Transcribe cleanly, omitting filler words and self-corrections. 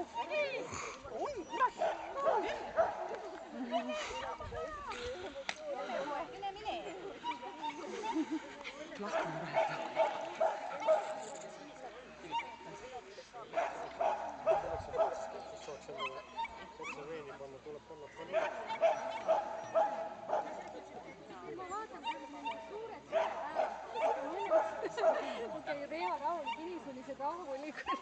Oi, kurat! Mine. Lahkuma praegu. Otse veeni panna, tuleb panna paneeli. Ma vaatan, kui need suured päevad. Okei, Rea rahul, Kinis oli see rahulikult.